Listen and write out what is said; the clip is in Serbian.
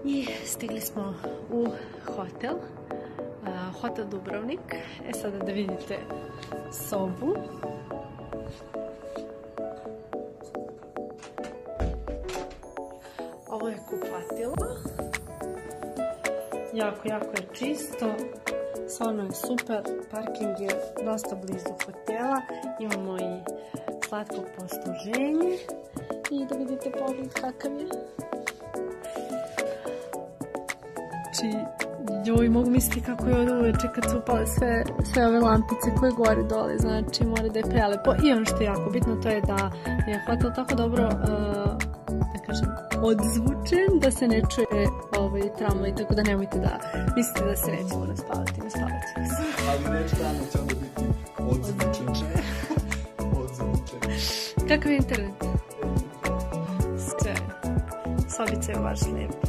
I stigli smo u hotel, hotel Dubrovnik. Sada da vidite sobu. Ovo je kupatilo. Jako je čisto. Stvarno je super. Parking je dosta blizu hotela. Imamo i slatko posluženje. I da vidite pogled kakav je. Joj, mogu misliti kako je od uveče kad su upale sve ove lampice koje gore dole, znači mora da je prelepo. I ono što je jako bitno, to je da je hotel tako dobro, da kažem, odzvučen, da se ne čuje tramvaj, tako da nemojte da mislite da se nećemo naspavati, naspavati ćemo se. Ali neće tamo će onda biti odzvučen. Kakav je internet? Sve. Sobica je baš lijepa.